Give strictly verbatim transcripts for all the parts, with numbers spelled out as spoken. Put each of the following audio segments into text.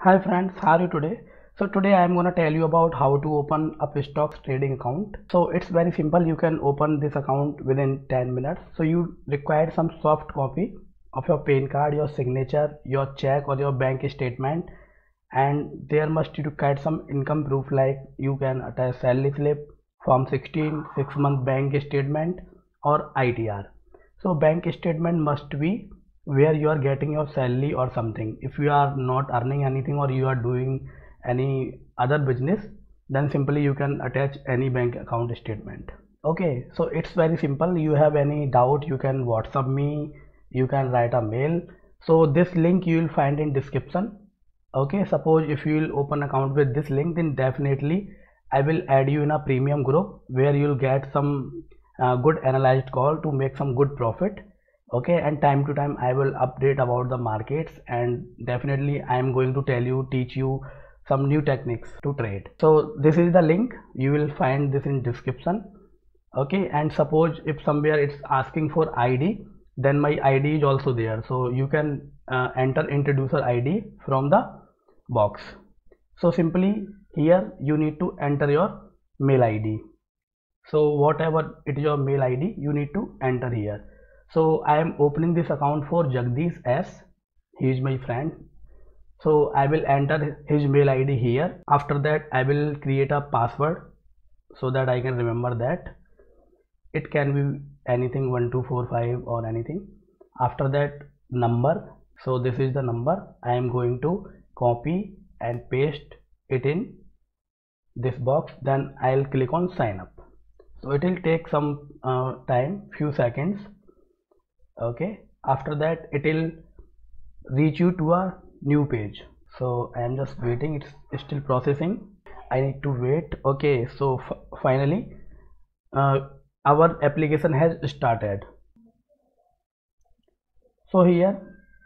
Hi friends, how are you today? So today I am going to tell you about how to open UPSTOX trading account. So it's very simple. You can open this account within ten minutes. So you require some soft copy of your PAN card, your signature, your check or your bank statement, and there must you require some income proof like you can attach salary slip, form sixteen, six month bank statement or I T R. So bank statement must be where you are getting your salary or something. If you are not earning anything or you are doing any other business, then simply you can attach any bank account statement. Okay, so it's very simple. You have any doubt, you can WhatsApp me, you can write a mail. So this link you will find in description. Okay, suppose if you will open account with this link, then definitely I will add you in a premium group where you will get some uh, good analyzed call to make some good profit. Okay, and time to time I will update about the markets, and definitely I am going to tell you, teach you some new techniques to trade. So this is the link, you will find this in description. Okay, and suppose if somewhere it's asking for I D, then my I D is also there, so you can uh, enter introducer I D from the box. So simply here you need to enter your mail I D. So whatever it is your mail I D, you need to enter here. So I am opening this account for Jagdish S. He is my friend. So I will enter his mail I D here. After that I will create a password so that I can remember that. It can be anything one two four five or anything. After that number. So this is the number. I am going to copy and paste it in this box. Then I'll click on sign up. So it will take some uh, time, few seconds. Okay, after that it will reach you to a new page. So I am just waiting, it's still processing, I need to wait. Okay, so finally uh, our application has started. So here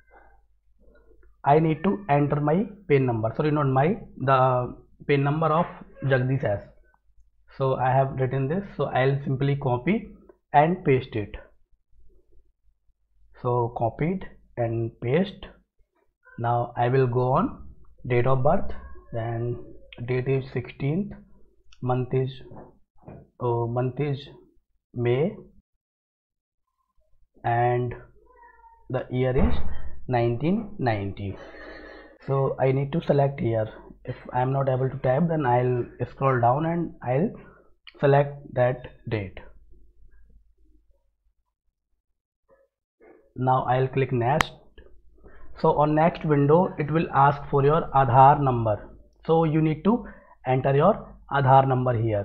I need to enter my PAN number, sorry not my, the PAN number of Jagdish S. So I have written this, so I'll simply copy and paste it. So copied and paste. Now I will go on date of birth, then date is sixteenth, month is oh, month is May, and the year is nineteen ninety. So I need to select here. If I am not able to type, then I'll scroll down and I'll select that date. Now I'll click next. So on next window it will ask for your Aadhar number. So you need to enter your Aadhar number here.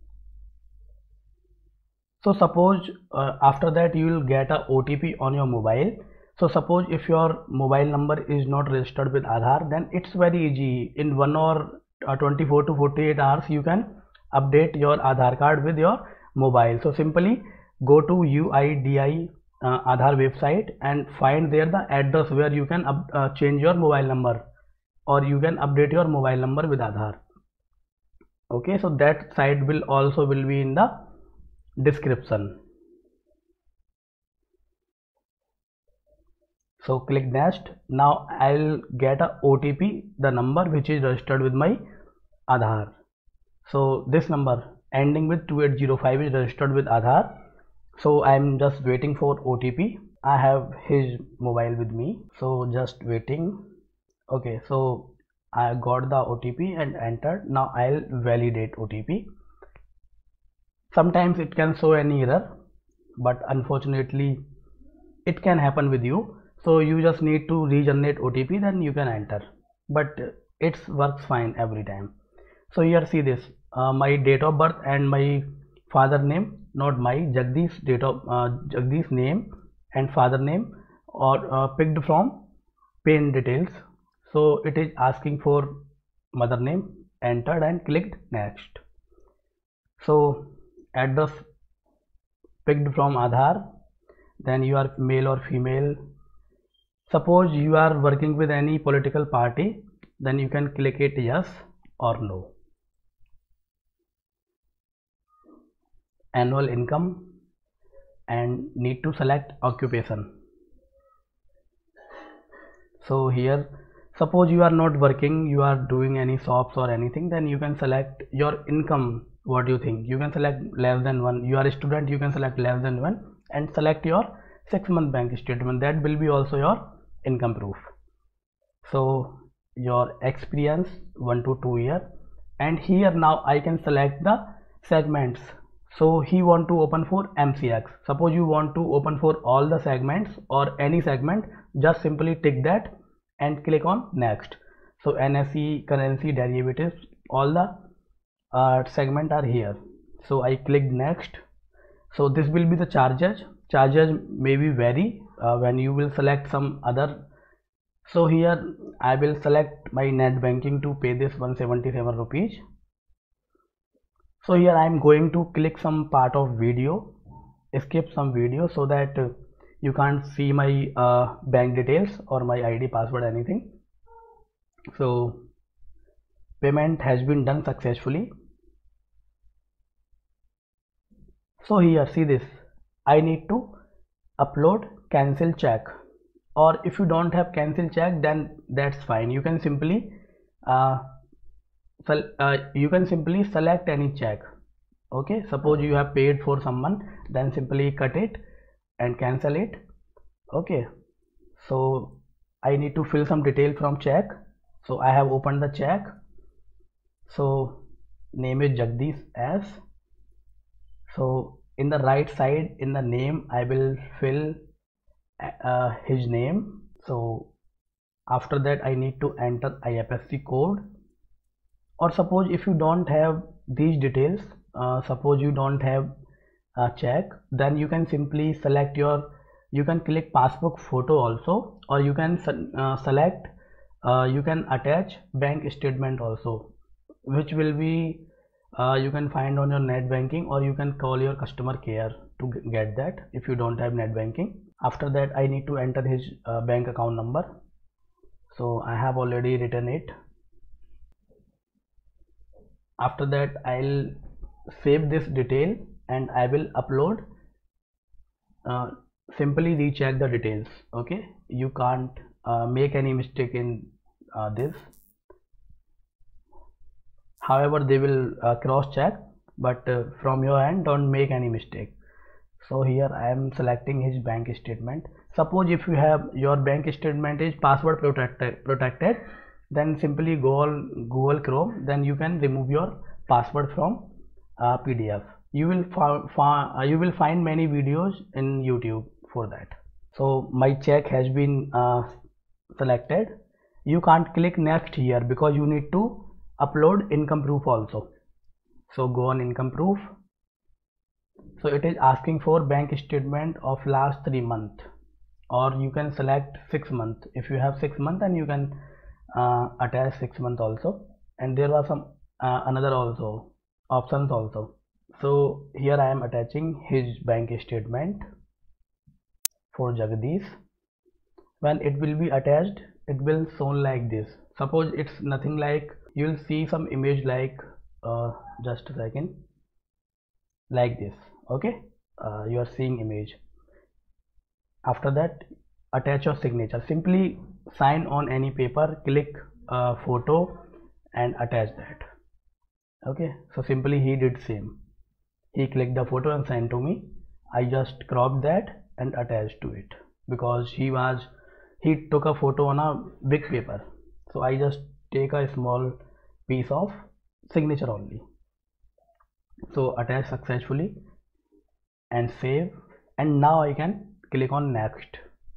So suppose uh, after that you will get a O T P on your mobile. So suppose if your mobile number is not registered with Aadhar, then it's very easy. In one or uh, twenty-four to forty-eight hours you can update your Aadhar card with your mobile. So simply go to U I D I Uh, Aadhar website and find there the address where you can up, uh, change your mobile number, or you can update your mobile number with Aadhar. Okay, so that site will also will be in the description. So click next. Now I'll get a O T P, the number which is registered with my Aadhar. So this number ending with two eight zero five is registered with Aadhar. So I'm just waiting for O T P. I have his mobile with me, so just waiting. Okay, so I got the O T P and entered. Now I'll validate O T P. Sometimes it can show any error, but unfortunately it can happen with you. So you just need to regenerate O T P, then you can enter, but it works fine every time. So here see this, uh, my date of birth and my father name, not my, Jagdish date of uh, Jagdish name and father name, or uh, picked from PAN details. So it is asking for mother name, entered and clicked next. So address picked from Aadhar, then you are male or female. Suppose you are working with any political party, then you can click it yes or no. Annual income, and need to select occupation. So here suppose you are not working, you are doing any shops or anything, then you can select your income. What do you think? You can select less than one. You are a student, you can select less than one and select your six month bank statement. That will be also your income proof. So your experience one to two year, and here now I can select the segments. So he want to open for M C X. Suppose you want to open for all the segments or any segment, just simply tick that and click on next. So N S E, currency, derivatives, all the uh, segment are here. So I click next. So this will be the charges. Charges may be vary uh, when you will select some other. So here I will select my net banking to pay this one hundred seventy-seven rupees. So here I am going to click some part of video, skip some video, so that uh, you can't see my uh, bank details or my I D, password, anything. So payment has been done successfully. So here see this, I need to upload cancel check, or if you don't have cancel check, then that's fine. You can simply uh, uh, you can simply select any check. Okay, suppose you have paid for someone, then simply cut it and cancel it. Okay, so I need to fill some detail from check. So I have opened the check. So name is Jagdish S. So in the right side in the name I will fill uh, his name. So after that I need to enter I F S C code. Or suppose if you don't have these details, uh, suppose you don't have a check, then you can simply select your, you can click passbook photo also, or you can uh, select uh, you can attach bank statement also, which will be uh, you can find on your net banking, or you can call your customer care to get that if you don't have net banking. After that I need to enter his uh, bank account number. So I have already written it. After that I'll save this detail and I will upload, uh, simply recheck the details. Okay, you can't uh, make any mistake in uh, this. However, they will uh, cross check, but uh, from your end don't make any mistake. So here I am selecting his bank statement. Suppose if you have your bank statement is password protected protected then simply go on Google Chrome, then you can remove your password from uh, P D F. You will uh, you will find many videos in YouTube for that. So my check has been uh, selected. You can't click next here because you need to upload income proof also. So go on income proof. So it is asking for bank statement of last three months, or you can select six months. If you have six months, then you can uh, attach six months also. And there was some uh, another also options also. So here I am attaching his bank statement for Jagdish. When it will be attached, it will shown like this. Suppose it's nothing like, you will see some image like uh, just a second, like this. Okay, uh, you are seeing image. After that attach your signature. Simply sign on any paper, click uh, photo and attach that. Okay, so simply he did same. He clicked the photo and sent to me. I just cropped that and attached to it because he was he took a photo on a big paper. So I just take a small piece of signature only. So attach successfully and save, and now I can click on next.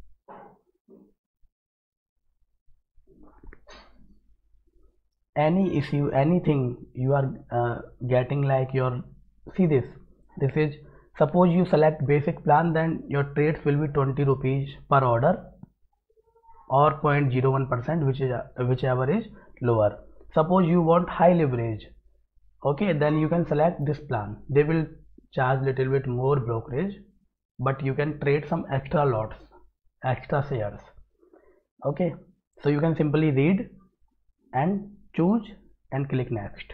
Any issue, anything you are uh, getting, like your, see this, this is, suppose you select basic plan, then your trades will be twenty rupees per order or zero point zero one percent, which is whichever is lower. Suppose you want high leverage, okay, then you can select this plan. They will charge little bit more brokerage, but you can trade some extra lots, extra shares. Okay, so you can simply read and choose and click next.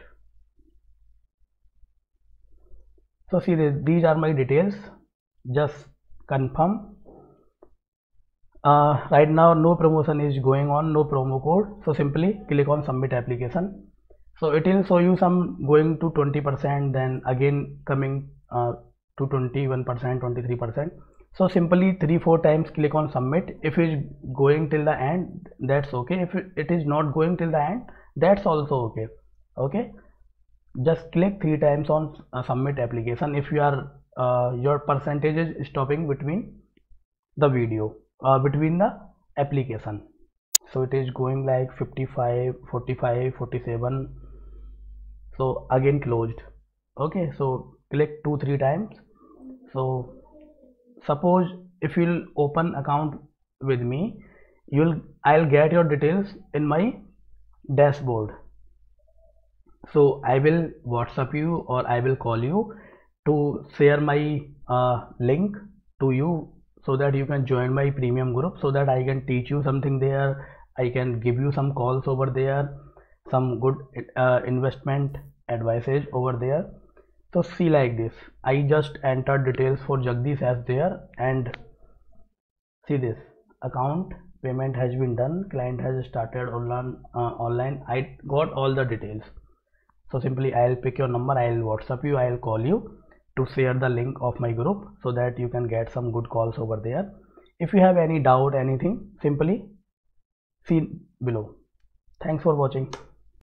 So see this, these are my details. Just confirm uh, right now no promotion is going on, no promo code. So simply click on submit application. So it will show you some going to twenty percent, then again coming uh, to twenty-one percent, twenty-three percent. So simply three four times click on submit. If it is going till the end, that's okay. If it is not going till the end, that's also okay. Okay, just click three times on uh, submit application if you are uh, your percentage is stopping between the video, uh, between the application. So it is going like fifty-five, forty-five, forty-seven. So again closed. Okay, so click two three times. So suppose if you'll open account with me, you'll I'll get your details in my dashboard. So I will WhatsApp you or I will call you to share my uh, link to you, so that you can join my premium group, so that I can teach you something there. I can give you some calls over there, some good uh, investment advices over there. So see, like this, I just entered details for Jagdish as there, and see this account payment has been done, client has started online. Uh, online I got all the details. So simply I'll pick your number, I'll WhatsApp you, I'll call you to share the link of my group, so that you can get some good calls over there. If you have any doubt, anything, simply see below. Thanks for watching.